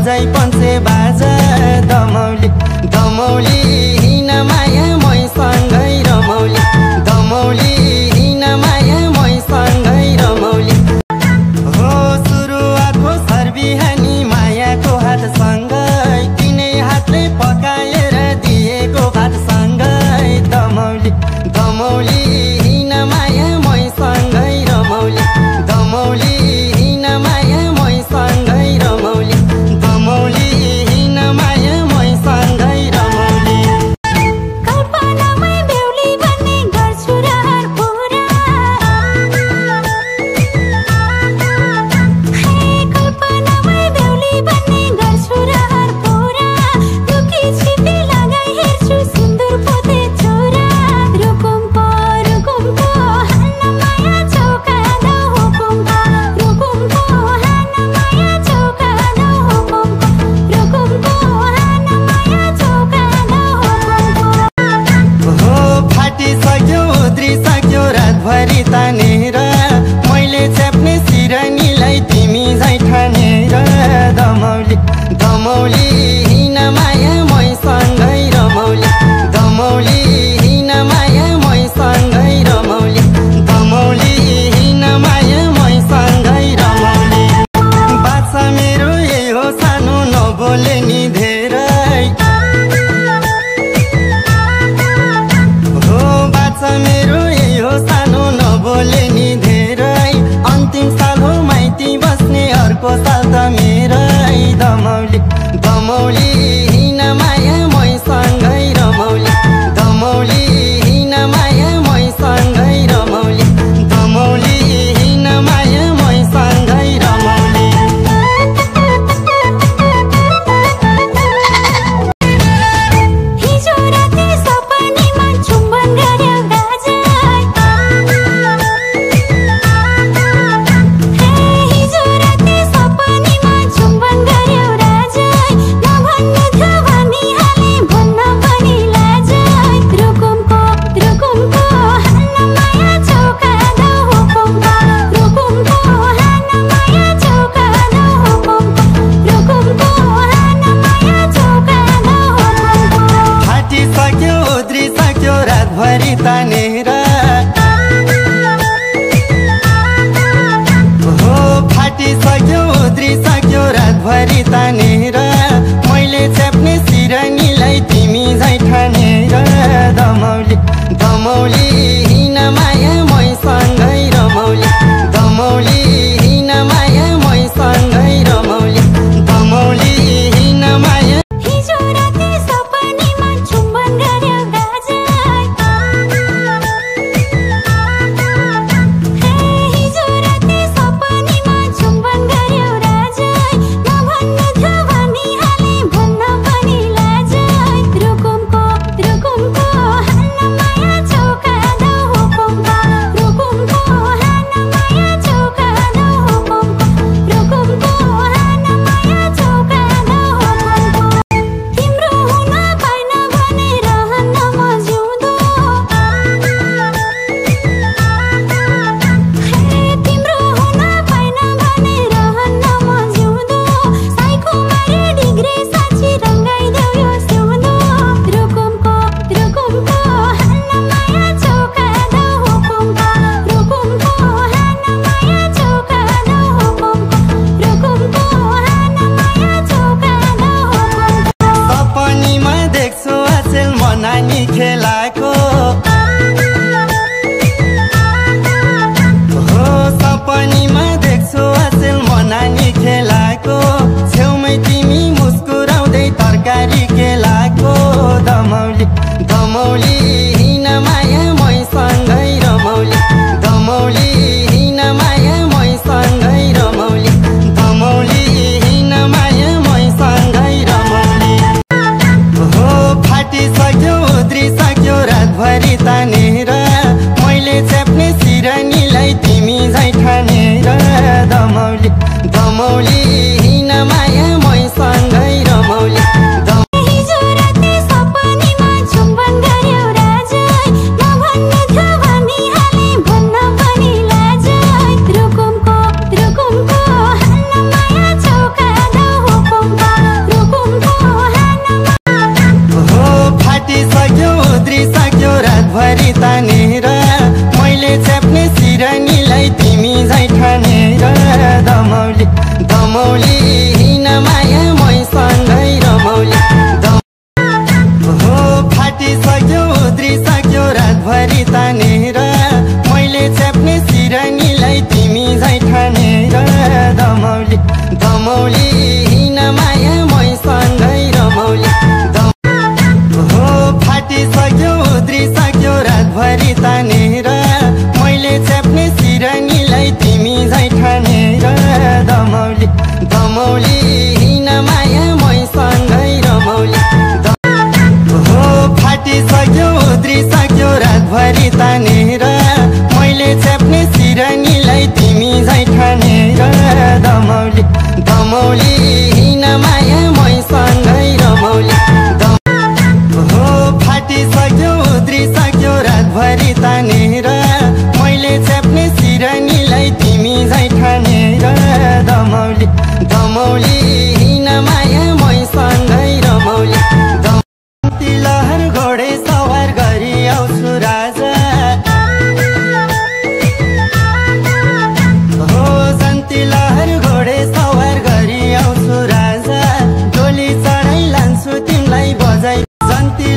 बजाई पन्से बाजा दमौली दमौली हिन माया मैसँगै रमौली दमौली हिन माया मैसँगै रमौली हो सुरुवात हो सर्बिहानी मायाको हातसँगै तिनै हातले पकाएर दिएको भातसँगै दमौली दमौली हिन माया मैसँगै रमौली दमौली हिन माया मैसँगै रमौली दमौली हिन माया मैसँगै रमौली कल्पनामै बेहुली बन्ने गर्छु र हर पुरा कल्पनामै बेहुली बन्ने गर्छु र हर पुरा लुकी छिपी लगाई हेर्छु सिन्दुर पोते छोरा रुकुमको रुकुमको हान्न माया चौका दौ हुकुमको रुकुमको हान्न माया चौका दौ हुकुमको रुकुमको हान्न माया चौका दौ हुकुमको हो फाटिसक्यो उद्रिसक्यो रातभरि तानेर मैले च्याप्ने सिरानीलाई तिमी झै ठानेर दमौली दमौली हिन माया मैसँगै रमौली दमौली हिन माया मैसँगै रमौली दमौली हिन माया मैसँगै रमौली बाछा मेरो यही हो सानो नबोले नि धेरै हो बाछा मेरो यही हो सानो नबोले नि धेरै अन्तिम साल हो माइती बस्ने अर्को साल त मेरै दमौली दमौली हिन माया मैसँगै रमौली दमौली हिन माया मैसँगै रमौली दमौली हिन माया मैसँगै रमौली हिजो राति सपनीमा चुम्बन गर्यो राजाई हिजो राति सपनीमा चुम्बन गर्यो राजाई नभन्नु थियो भनिहाले भन्न पनि लाजाई रुकुमको रुकुमको हान्न माया चौका दौ हुकुमको रुकुमको हान्न माया चौका दौ हुकुमको रुकुमको हान्न माया चौका दौ हुकुमको फाटिसक्यो उद्रिसक्यो रातभरि तानेर हो फाटिसक्यो उद्रिसक्यो रातभरि तानेर मैले च्याप्ने सिरानीलाई तिमी झै ठानेर दमौली दमौली हिन माया मैसँगै रमौली दमौली हिन माया मैसँगै रमौली दमौली हिन माया हिजो राति सपनीमा चुम्बन गर्यो राजाई हिजो राति सपनीमा चुम्बन गर्यो राजाई नभन्नु थियो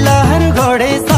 लहर घोडे